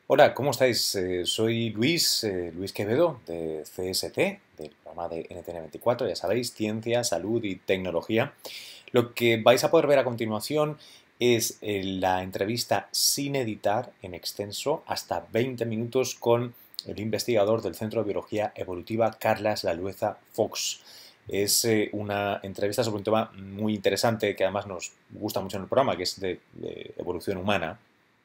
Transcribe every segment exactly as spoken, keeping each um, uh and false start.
Hola, ¿cómo estáis? Eh, soy Luis, eh, Luis Quevedo de C S T, del programa de N T N veinticuatro, ya sabéis, ciencia, salud y tecnología. Lo que vais a poder ver a continuación es eh, la entrevista sin editar en extenso, hasta veinte minutos, con el investigador del Centro de Biología Evolutiva, Carlas Lalueza Fox. Es eh, una entrevista sobre un tema muy interesante que además nos gusta mucho en el programa, que es de, de evolución humana.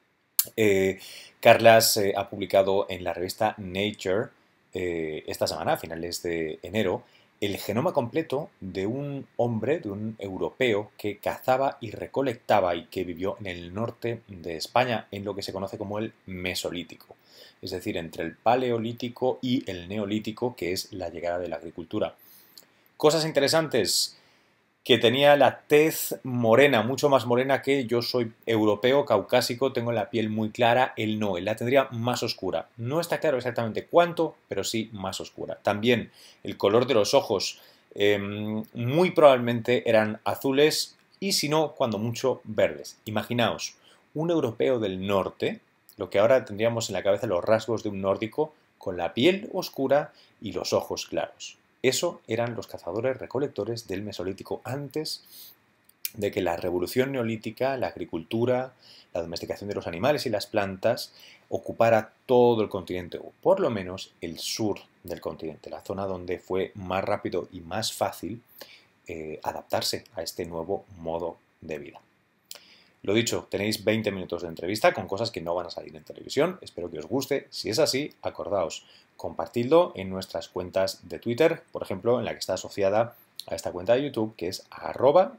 Eh, Carlas eh, ha publicado en la revista Nature eh, esta semana, a finales de enero, el genoma completo de un hombre, de un europeo que cazaba y recolectaba y que vivió en el norte de España, en lo que se conoce como el Mesolítico, es decir, entre el Paleolítico y el Neolítico, que es la llegada de la agricultura. Cosas interesantes: que tenía la tez morena, mucho más morena que yo. Soy europeo, caucásico, tengo la piel muy clara, él no, él la tendría más oscura. No está claro exactamente cuánto, pero sí más oscura. También el color de los ojos, eh, muy probablemente eran azules y si no, cuando mucho, verdes. Imaginaos, un europeo del norte, lo que ahora tendríamos en la cabeza los rasgos de un nórdico, con la piel oscura y los ojos claros. Eso eran los cazadores-recolectores del Mesolítico, antes de que la revolución neolítica, la agricultura, la domesticación de los animales y las plantas ocupara todo el continente, o por lo menos el sur del continente, la zona donde fue más rápido y más fácil eh, adaptarse a este nuevo modo de vida. Lo dicho, tenéis veinte minutos de entrevista con cosas que no van a salir en televisión. Espero que os guste. Si es así, acordaos, compartidlo en nuestras cuentas de Twitter, por ejemplo, en la que está asociada a esta cuenta de YouTube, que es arroba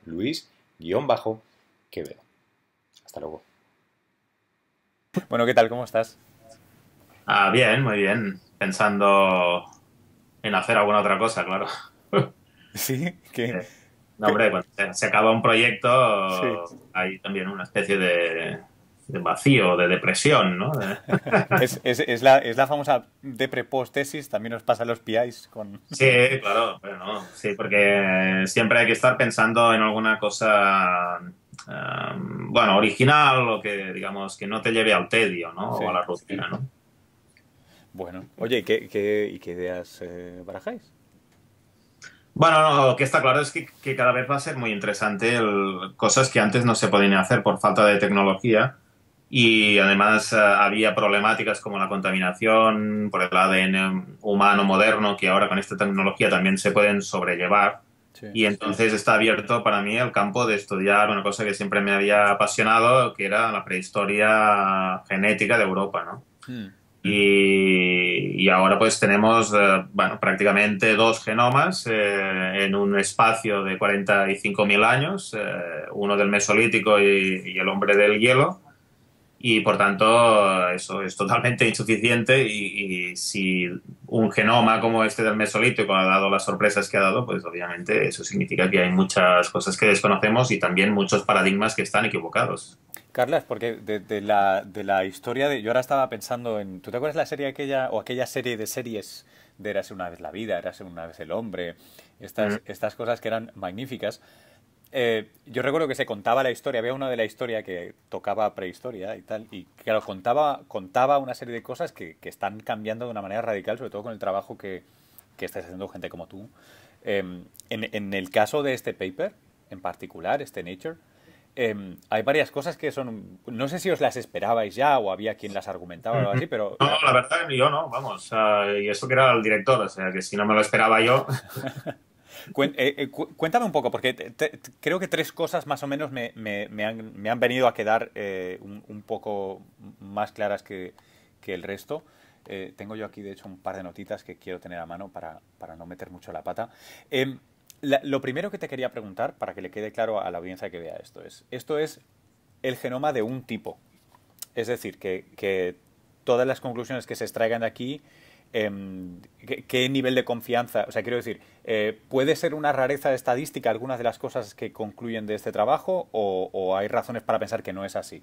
luis-quevedo. Hasta luego. Bueno, ¿qué tal? ¿Cómo estás? Ah, bien, muy bien. Pensando en hacer alguna otra cosa, claro. Sí, que... Eh, No, hombre, cuando se, se acaba un proyecto Sí. hay también una especie de, de vacío, de depresión, ¿no? De- Es, es, es la, es la famosa depre post-tesis, también os pasa a los P Is con... Sí, claro, bueno, sí, porque siempre hay que estar pensando en alguna cosa, eh, bueno, original o que, digamos, que no te lleve al tedio, ¿no? O a Sí. la rutina, ¿no? Bueno, oye, ¿y qué, qué- y qué ideas eh, barajáis? Bueno, no, lo que está claro es que, que cada vez va a ser muy interesante el- cosas que antes no se podían hacer por falta de tecnología y además eh, había problemáticas como la contaminación por el A D N humano moderno que ahora con esta tecnología también se pueden sobrellevar Sí. y entonces está abierto para mí el campo de estudiar una cosa que siempre me había apasionado, que era la prehistoria genética de Europa, ¿no? Hmm. Y, y ahora pues tenemos, eh, bueno, prácticamente dos genomas eh, en un espacio de cuarenta y cinco mil años, eh, uno del Mesolítico y, y el hombre del hielo, y por tanto eso es totalmente insuficiente y, y si un genoma como este del Mesolítico ha dado las sorpresas que ha dado, pues obviamente eso significa que hay muchas cosas que desconocemos y también muchos paradigmas que están equivocados. Carlas, porque de, de la, de la historia de... Yo ahora estaba pensando en... ¿Tú te acuerdas la serie aquella, o aquella serie de series de Érase una vez la vida, Érase una vez el hombre? Mm. Estas, estas cosas que eran magníficas. Eh, yo recuerdo que se contaba la historia, había una de la historia que tocaba prehistoria y tal, y claro, contaba, contaba una serie de cosas que, que están cambiando de una manera radical, sobre todo con el trabajo que, que estáis haciendo gente como tú. Eh, en, en el caso de este paper, en particular, este Nature, eh, hay varias cosas que son, no sé si os las esperabais ya o había quien las argumentaba o algo Mm. así, pero No, la, la verdad yo no, vamos, ah, y eso que era el director, o sea que si no me lo esperaba yo. Cuen- eh, eh, cu- cuéntame un poco, porque te- te- creo que tres cosas más o menos me, me- me han, me han venido a quedar eh, un, un poco más claras que, que el resto. Eh, tengo yo aquí, de hecho, un par de notitas que quiero tener a mano para, para no meter mucho la pata. Em, la- lo primero que te quería preguntar, para que le quede claro a la audiencia que vea esto, es, esto es el genoma de un tipo. Es decir, que, que todas las conclusiones que se extraigan de aquí, eh, ¿qué, qué nivel de confianza? O sea, quiero decir, eh, ¿puede ser una rareza estadística algunas de las cosas que concluyen de este trabajo o, o hay razones para pensar que no es así?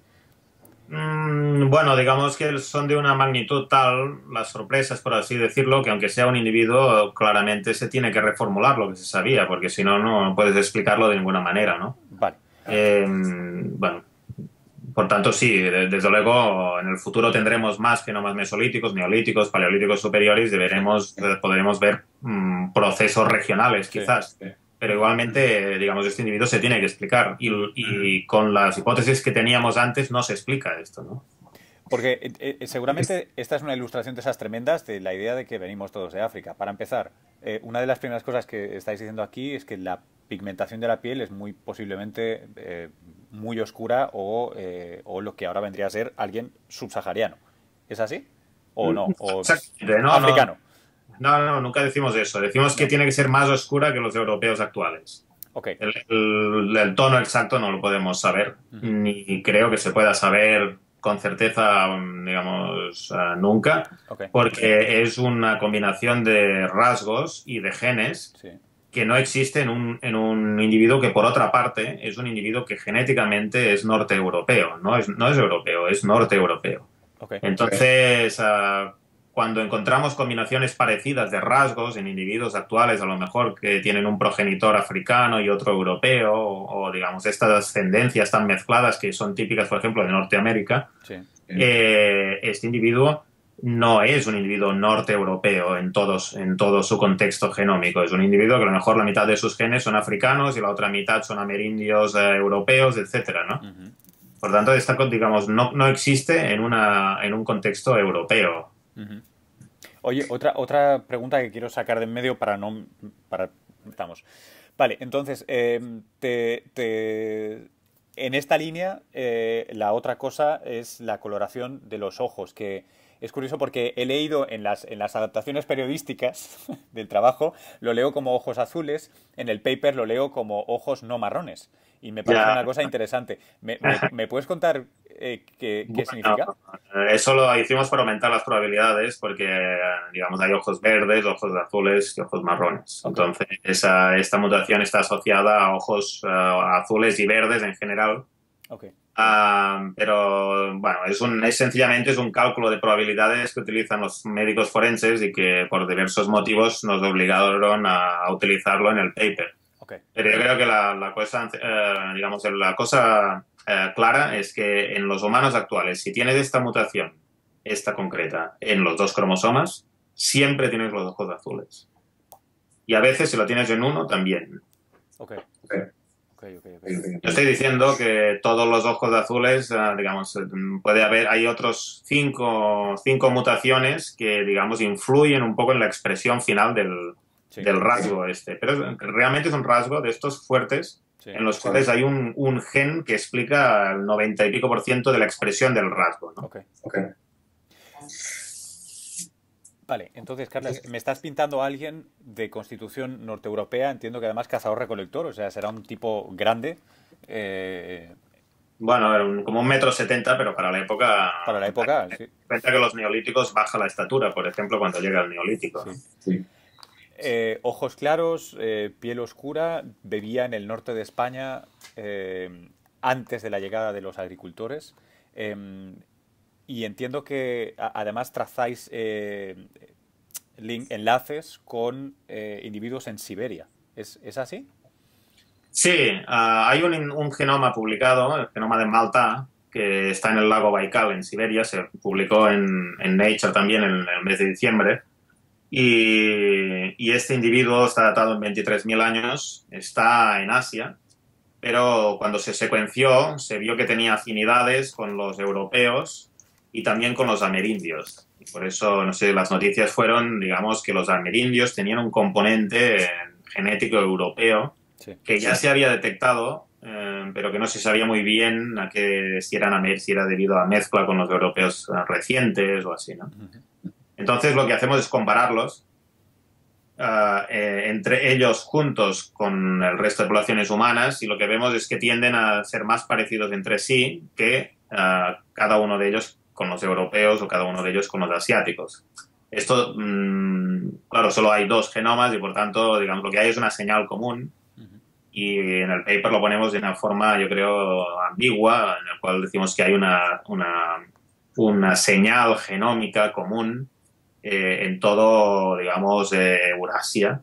Mm, bueno, digamos que son de una magnitud tal, las sorpresas, por así decirlo, que aunque sea un individuo, claramente se tiene que reformular lo que se sabía, porque si no, no puedes explicarlo de ninguna manera, ¿no? Vale. Eh, bueno. Por tanto, sí, de- desde luego en el futuro tendremos más genomas mesolíticos, neolíticos, paleolíticos superiores y veremos, eh, podremos ver mm, procesos regionales Sí. quizás. Pero igualmente, digamos, este individuo se tiene que explicar y, y con las hipótesis que teníamos antes no se explica esto, ¿no? Porque eh, eh, seguramente esta es una ilustración de esas tremendas de la idea de que venimos todos de África. Para empezar, eh, una de las primeras cosas que estáis diciendo aquí es que la pigmentación de la piel es muy posiblemente eh, muy oscura o, eh, o lo que ahora vendría a ser alguien subsahariano. ¿Es así? ¿O no? ¿O Exactamente, no, no, africano? no, no, nunca decimos eso. Decimos que No. tiene que ser más oscura que los europeos actuales. Ok. El, el- el tono exacto no lo podemos saber, Ujú. ni creo que se pueda saber con certeza, mm, digamos, eh, nunca, Ok. porque es una combinación de rasgos y de genes Sí. que no existe en un, en un individuo que, por otra parte, es un individuo que genéticamente es norte-europeo, no es, no es europeo, es norte-europeo. Ok. Entonces, ah, cuando encontramos combinaciones parecidas de rasgos en individuos actuales, a lo mejor que tienen un progenitor africano y otro europeo, o, o, digamos estas ascendencias tan mezcladas que son típicas, por ejemplo, de Norteamérica, Sí. eh, este individuo no es un individuo norte-europeo en, todos, en todo su contexto genómico. Es un individuo que a lo mejor la mitad de sus genes son africanos y la otra mitad son amerindios, eh, europeos, etcétera, ¿no? Ujú. Por tanto, esta, digamos, no, no existe en, una, en un contexto europeo. Ujú. Oye, otra, otra pregunta que quiero sacar de en medio para no... Para, estamos. Vale, entonces, eh, te, te- en esta línea, eh, la otra cosa es la coloración de los ojos, que es curioso porque he leído en las, en las adaptaciones periodísticas del trabajo, lo leo como ojos azules, en el paper lo leo como ojos no marrones, y me parece Ya, una cosa interesante. ¿Me, me- me puedes contar eh, qué, qué bueno, significa? eso lo hicimos para aumentar las probabilidades porque, digamos, hay ojos verdes, ojos azules y ojos marrones. Ok, Entonces, esa, esta mutación está asociada a ojos eh, azules y verdes en general. ok, Ah, pero bueno, es, un, es sencillamente es un cálculo de probabilidades que utilizan los médicos forenses y que por diversos motivos nos obligaron a, a utilizarlo en el paper. ok. Pero yo creo que la, la cosa, eh, digamos, la cosa eh, clara es que en los humanos actuales, si tienes esta mutación, esta concreta, en los dos cromosomas, siempre tienes los ojos azules. Y a veces, si lo tienes en uno, también. Ok, ok, ok, ok. Yo estoy diciendo que todos los ojos azules, eh, digamos, eh, puede haber, hay otros cinco, cinco mutaciones que, digamos, influyen un poco en la expresión final del, Sí, del rasgo este. Pero realmente es un rasgo de estos fuertes sí. en los cuales hay un, un gen que explica el noventa y pico por ciento de la expresión del rasgo, ¿no? Ok. Vale, entonces, Carlos, me estás pintando a alguien de constitución norteeuropea, entiendo que además cazador-recolector, o sea, será un tipo grande eh, Bueno, era un- como un metro setenta, pero para la época, para la época, sí. cuenta que los neolíticos baja la estatura, por ejemplo, cuando llega el neolítico, ¿no? Sí. Eh, ojos claros, eh, piel oscura, vivía en el norte de España eh, antes de la llegada de los agricultores. eh, y entiendo que a- además trazáis eh, link- enlaces con eh, individuos en Siberia. ¿Es, es así? Sí, ah, hay un, un genoma publicado, el genoma de Malta, que está en el lago Baikal, en Siberia. Se publicó en, en Nature también en el mes de diciembre. Y, y este individuo está datado en veintitrés mil años, está en Asia, pero cuando se secuenció se vio que tenía afinidades con los europeos y también con los amerindios. Y por eso, no sé, las noticias fueron, digamos, que los amerindios tenían un componente eh, genético europeo Sí. que ya se había detectado, eh, pero que no se sabía muy bien a qué, si, eran, a- si era debido a mezcla con los europeos eh, recientes o así, ¿no? Ujú. Entonces lo que hacemos es compararlos uh, eh, entre ellos juntos con el resto de poblaciones humanas y lo que vemos es que tienden a ser más parecidos entre sí que uh, cada uno de ellos con los europeos o cada uno de ellos con los asiáticos. Esto, mmm, claro, solo hay dos genomas y por tanto, digamos, lo que hay es una señal común. Ujú. Y en el paper lo ponemos de una forma, yo creo, ambigua, en la cual decimos que hay una, una, una señal genómica común eh, en todo, digamos, eh, Eurasia,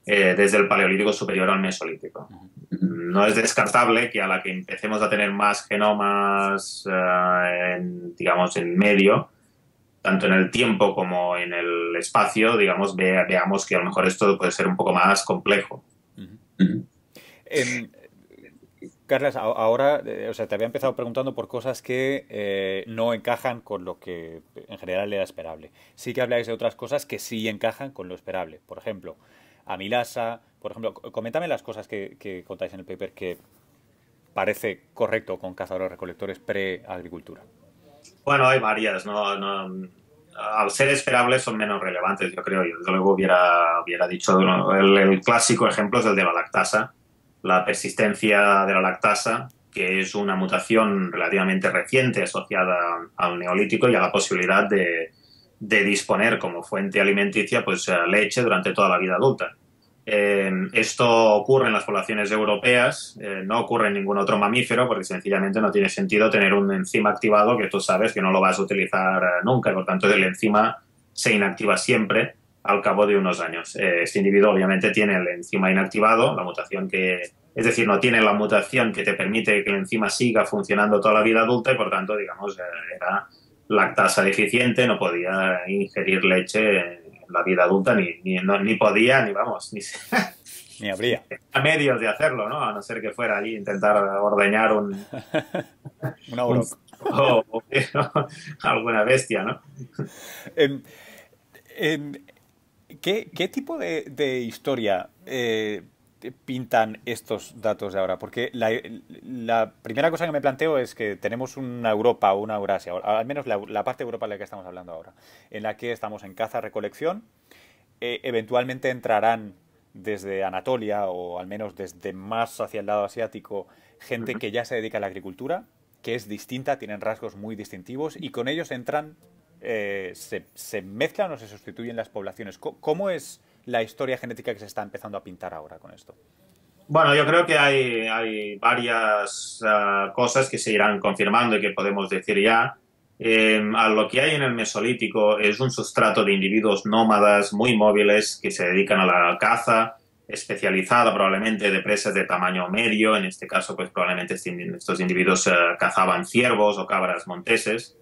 eh, desde el Paleolítico superior al Mesolítico. No es descartable que a la que empecemos a tener más genomas, eh, en, digamos, en medio, tanto en el tiempo como en el espacio, digamos, ve, veamos que a lo mejor esto puede ser un poco más complejo. Uh-huh. Uh-huh. Eh, Carles, ahora, eh, o sea, te había empezado preguntando por cosas que eh, no encajan con lo que en general era esperable. Sí que habláis de otras cosas que sí encajan con lo esperable. Por ejemplo, amilasa, por ejemplo, coméntame las cosas que, que contáis en el paper que parece correcto con cazadores-recolectores pre-agricultura. Bueno, hay varias, ¿no? no al ser esperables son menos relevantes, yo creo. Yo desde luego hubiera, hubiera dicho, ¿no? el, el clásico ejemplo es el de la lactasa. La persistencia de la lactasa, que es una mutación relativamente reciente asociada al neolítico y a la posibilidad de, de disponer como fuente alimenticia pues leche durante toda la vida adulta. Eh, esto ocurre en las poblaciones europeas, eh, no ocurre en ningún otro mamífero porque sencillamente no tiene sentido tener un enzima activado que tú sabes que no lo vas a utilizar nunca y por tanto el enzima se inactiva siempre al cabo de unos años. Eh, este individuo obviamente tiene el enzima inactivado, la mutación que, es decir, no tiene la mutación que te permite que el enzima siga funcionando toda la vida adulta y por tanto, digamos, era lactasa deficiente, no podía ingerir leche la vida adulta ni, ni, no, ni podía, ni vamos, ni, ni habría a medios de hacerlo, ¿no? A no ser que fuera allí intentar ordeñar un... un auroch. O, o, o alguna bestia, ¿no? Eh, eh, ¿qué, ¿Qué tipo de, de historia eh, pintan estos datos de ahora? Porque la, la primera cosa que me planteo es que tenemos una Europa o una Eurasia, o al menos la, la parte de Europa en la que estamos hablando ahora, en la que estamos en caza-recolección, eh, eventualmente entrarán desde Anatolia o al menos desde más hacia el lado asiático gente que ya se dedica a la agricultura, que es distinta, tienen rasgos muy distintivos y con ellos entran, eh, se, se mezclan o se sustituyen las poblaciones. ¿Cómo es la historia genética que se está empezando a pintar ahora con esto? Bueno, yo creo que hay, hay varias uh, cosas que se irán confirmando y que podemos decir ya. Eh, a lo que hay en el Mesolítico es un sustrato de individuos nómadas muy móviles que se dedican a la caza, especializada probablemente de presas de tamaño medio. En este caso, pues probablemente estos individuos uh, cazaban ciervos o cabras monteses.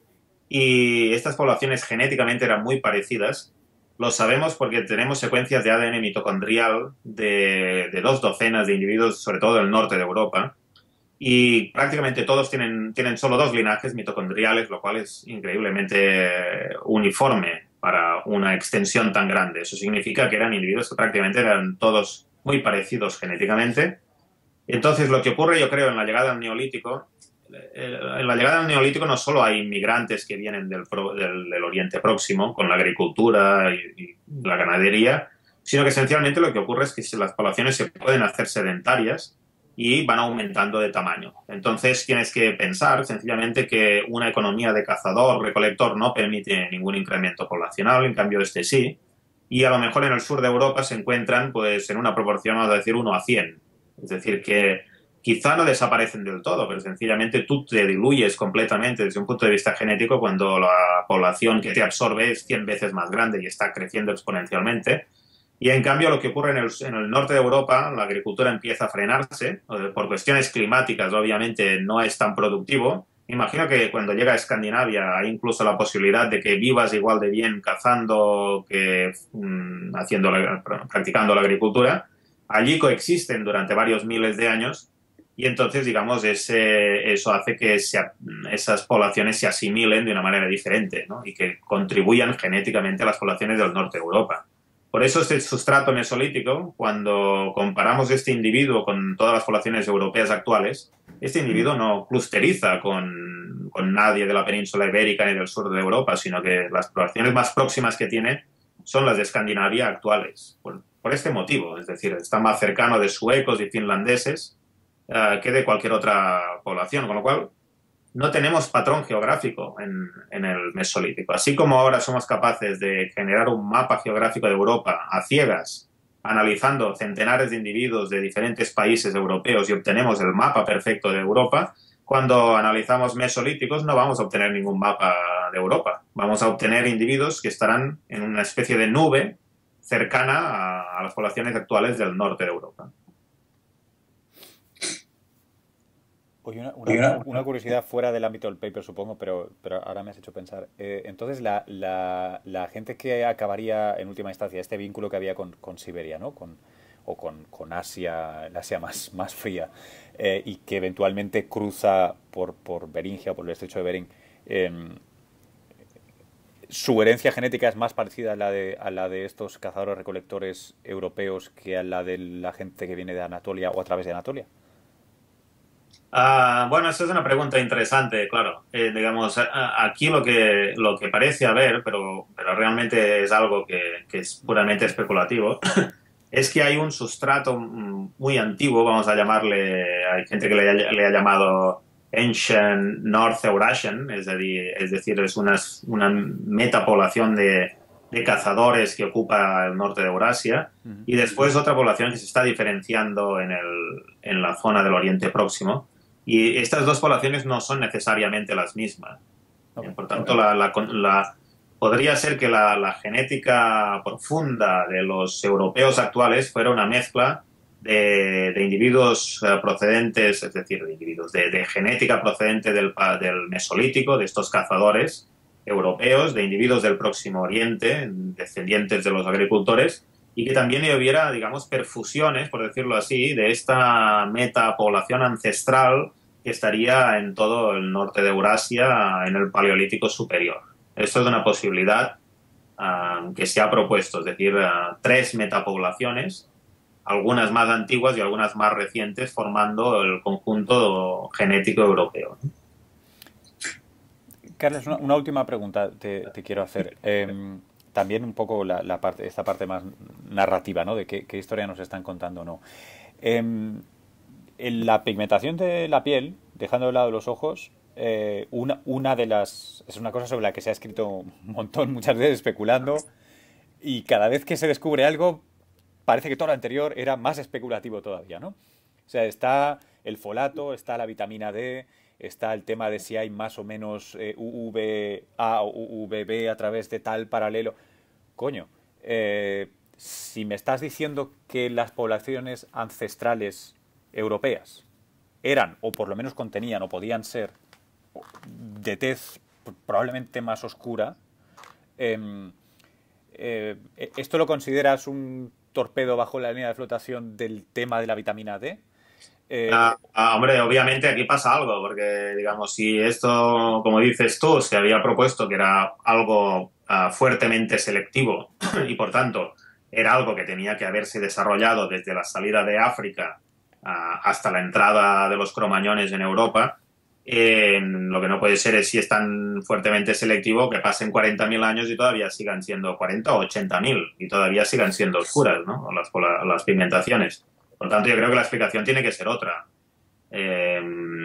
Y estas poblaciones genéticamente eran muy parecidas. Lo sabemos porque tenemos secuencias de A D N mitocondrial de, de dos docenas de individuos, sobre todo del norte de Europa, y prácticamente todos tienen, tienen solo dos linajes mitocondriales, lo cual es increíblemente uniforme para una extensión tan grande. Eso significa que eran individuos que prácticamente eran todos muy parecidos genéticamente. Entonces, lo que ocurre, yo creo, en la llegada al Neolítico, en la llegada al Neolítico no solo hay inmigrantes que vienen del, del, del Oriente Próximo con la agricultura y, y la ganadería, sino que esencialmente lo que ocurre es que las poblaciones se pueden hacer sedentarias y van aumentando de tamaño. Entonces tienes que pensar sencillamente que una economía de cazador-recolector no permite ningún incremento poblacional, en cambio este sí, y a lo mejor en el sur de Europa se encuentran pues en una proporción, vamos a decir, uno a cien. Es decir, que quizá no desaparecen del todo, pero sencillamente tú te diluyes completamente desde un punto de vista genético cuando la población que te absorbe es cien veces más grande y está creciendo exponencialmente. Y en cambio lo que ocurre en el, en el norte de Europa, la agricultura empieza a frenarse, por cuestiones climáticas obviamente no es tan productivo. Imagino que cuando llega a Escandinavia hay incluso la posibilidad de que vivas igual de bien cazando que mmm, haciendo la, practicando la agricultura. Allí coexisten durante varios miles de años. Y entonces, digamos, ese, eso hace que se, esas poblaciones se asimilen de una manera diferente, ¿no? Y que contribuyan genéticamente a las poblaciones del norte de Europa. Por eso este sustrato mesolítico, cuando comparamos este individuo con todas las poblaciones europeas actuales, este individuo no clusteriza con, con nadie de la península ibérica ni del sur de Europa, sino que las poblaciones más próximas que tiene son las de Escandinavia actuales. Por, por este motivo, es decir, está más cercano de suecos y finlandeses Uh, que de cualquier otra población, con lo cual no tenemos patrón geográfico en, en el Mesolítico. Así como ahora somos capaces de generar un mapa geográfico de Europa a ciegas, analizando centenares de individuos de diferentes países europeos y obtenemos el mapa perfecto de Europa, cuando analizamos mesolíticos no vamos a obtener ningún mapa de Europa. Vamos a obtener individuos que estarán en una especie de nube cercana a, a las poblaciones actuales del norte de Europa. Oye, una, una, una curiosidad fuera del ámbito del paper, supongo, pero, pero ahora me has hecho pensar. Eh, entonces, la, la, la gente que acabaría en última instancia, este vínculo que había con, con Siberia, ¿no? Con, o con, con Asia, el Asia más, más fría, eh, y que eventualmente cruza por, por Beringia o por el estrecho de Bering, eh, su herencia genética es más parecida a la de, a la de estos cazadores recolectores europeos que a la de la gente que viene de Anatolia o a través de Anatolia. Uh, bueno, esa es una pregunta interesante, claro. Eh, digamos, aquí lo que, lo que parece haber, pero, pero realmente es algo que, que es puramente especulativo, es que hay un sustrato muy antiguo, vamos a llamarle, hay gente que le, le ha llamado Ancient North Eurasian, es decir, es, decir, es una, una metapoblación de, de cazadores que ocupa el norte de Eurasia, uh-huh. Y después otra población que se está diferenciando en, el, en la zona del Oriente Próximo. Y estas dos poblaciones no son necesariamente las mismas. Okay. Por tanto, okay. la, la, la, podría ser que la, la genética profunda de los europeos actuales fuera una mezcla de, de individuos procedentes, es decir, de individuos de, de genética procedente del, del Mesolítico, de estos cazadores europeos, de individuos del Próximo Oriente, descendientes de los agricultores, y que también hubiera, digamos, perfusiones, por decirlo así, de esta metapoblación ancestral que estaría en todo el norte de Eurasia en el Paleolítico Superior. Esto es una posibilidad uh, que se ha propuesto, es decir, uh, tres metapoblaciones, algunas más antiguas y algunas más recientes, formando el conjunto genético europeo. Carles, una, una última pregunta te, te quiero hacer. Eh, También un poco la, la parte, esta parte más narrativa, ¿no? De qué, qué historia nos están contando o no. Eh, en la pigmentación de la piel, dejando de lado los ojos, eh, una, una de las... Es una cosa sobre la que se ha escrito un montón, muchas veces especulando, y cada vez que se descubre algo, parece que todo lo anterior era más especulativo todavía, ¿no? O sea, está el folato, está la vitamina D, está el tema de si hay más o menos eh, U V A o U V B a través de tal paralelo. Coño, eh, si me estás diciendo que las poblaciones ancestrales europeas eran, o por lo menos contenían, o podían ser, de tez probablemente más oscura, eh, eh, ¿esto lo consideras un torpedo bajo la línea de flotación del tema de la vitamina D? Eh, ah, ah, hombre, obviamente aquí pasa algo, porque, digamos, si esto, como dices tú, se había propuesto que era algo ah, fuertemente selectivo y, por tanto, era algo que tenía que haberse desarrollado desde la salida de África ah, hasta la entrada de los cromañones en Europa, eh, lo que no puede ser es, si es tan fuertemente selectivo, que pasen cuarenta mil años y todavía sigan siendo cuarenta o ochenta mil y todavía sigan siendo oscuras, ¿no? Las, las pigmentaciones. Por tanto, yo creo que la explicación tiene que ser otra. Eh,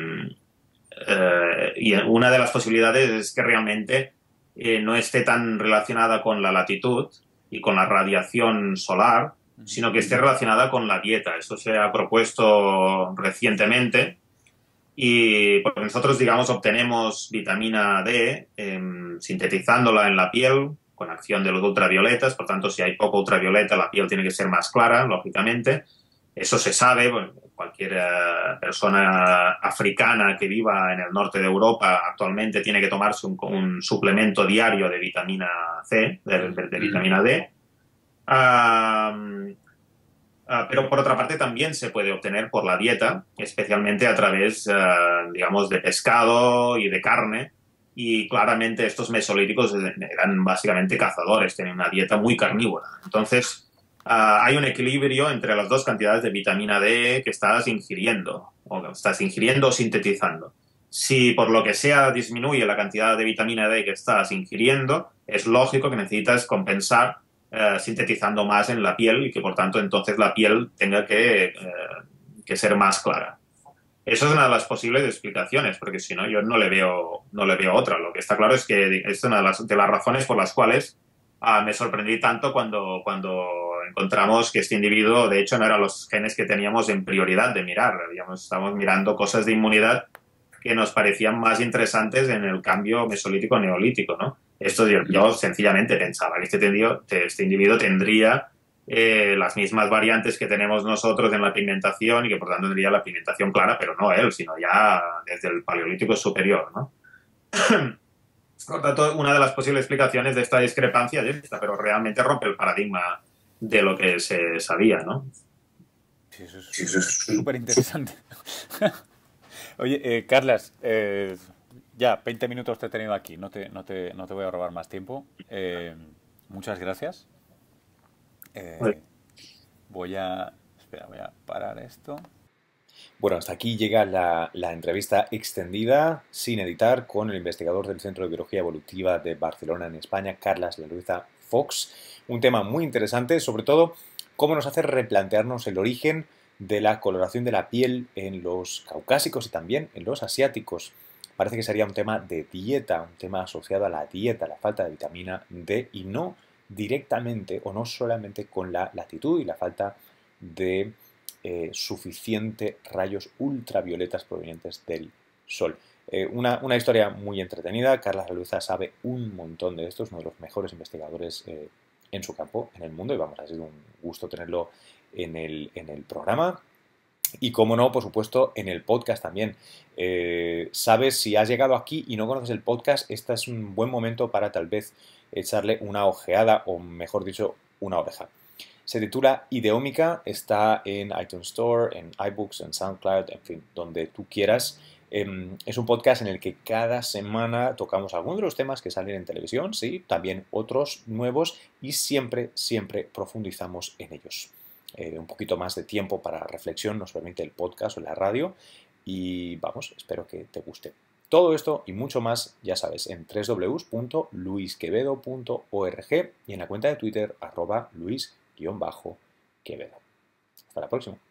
eh, y una de las posibilidades es que realmente eh, no esté tan relacionada con la latitud y con la radiación solar, sino que esté relacionada con la dieta. Eso se ha propuesto recientemente y porque nosotros, digamos, obtenemos vitamina D eh, sintetizándola en la piel con acción de los ultravioletas. Por tanto, si hay poco ultravioleta, la piel tiene que ser más clara, lógicamente. Eso se sabe, bueno, cualquier uh, persona africana que viva en el norte de Europa actualmente tiene que tomarse un, un suplemento diario de vitamina C, de, de, de vitamina D. Uh, uh, pero por otra parte también se puede obtener por la dieta, especialmente a través, uh, digamos, de pescado y de carne. Y claramente estos mesolíticos eran básicamente cazadores, tenían una dieta muy carnívora. Entonces, Uh, hay un equilibrio entre las dos cantidades de vitamina D que estás ingiriendo, o que estás ingiriendo o sintetizando. Si por lo que sea disminuye la cantidad de vitamina D que estás ingiriendo, es lógico que necesitas compensar uh, sintetizando más en la piel y que por tanto entonces la piel tenga que, uh, que ser más clara. Esa es una de las posibles explicaciones, porque si no, yo no le veo, no le veo otra. Lo que está claro es que es una de las, de las razones por las cuales uh, me sorprendí tanto cuando, cuando encontramos que este individuo, de hecho, no eran los genes que teníamos en prioridad de mirar. Digamos, estamos mirando cosas de inmunidad que nos parecían más interesantes en el cambio mesolítico-neolítico, ¿no? Esto yo, yo sencillamente pensaba que este, tendido, este individuo tendría eh, las mismas variantes que tenemos nosotros en la pigmentación y que por tanto tendría la pigmentación clara, pero no él, sino ya desde el Paleolítico superior, ¿no? Por tanto, una de las posibles explicaciones de esta discrepancia es esta, pero realmente rompe el paradigma de lo que se sabía, ¿no? Sí, eso es súper interesante. Oye, eh, Carlas, eh, ya, veinte minutos te he tenido aquí, no te, no te, no te voy a robar más tiempo. Eh, muchas gracias. Eh, voy a... Espera, voy a parar esto. Bueno, hasta aquí llega la, la entrevista extendida, sin editar, con el investigador del Centro de Biología Evolutiva de Barcelona, en España, Carlas Laluza Fox. Un tema muy interesante, sobre todo, cómo nos hace replantearnos el origen de la coloración de la piel en los caucásicos y también en los asiáticos. Parece que sería un tema de dieta, un tema asociado a la dieta, la falta de vitamina D, y no directamente o no solamente con la latitud y la falta de eh, suficiente rayos ultravioletas provenientes del sol. Eh, una, una historia muy entretenida. Carlas Laluza sabe un montón de esto, es uno de los mejores investigadores eh, en su campo, en el mundo, y vamos, ha sido un gusto tenerlo en el, en el programa. Y como no, por supuesto, en el podcast también. Eh, sabes, si has llegado aquí y no conoces el podcast, este es un buen momento para tal vez echarle una ojeada, o mejor dicho, una oreja. Se titula Ideómica, está en iTunes Store, en iBooks, en SoundCloud, en fin, donde tú quieras. Eh, es un podcast en el que cada semana tocamos algunos de los temas que salen en televisión, sí, también otros nuevos, y siempre, siempre profundizamos en ellos. Eh, un poquito más de tiempo para reflexión nos permite el podcast o la radio, y vamos, espero que te guste. Todo esto y mucho más, ya sabes, en doble u doble u doble u punto luis quevedo punto org y en la cuenta de Twitter arroba luis-quevedo. Hasta la próxima.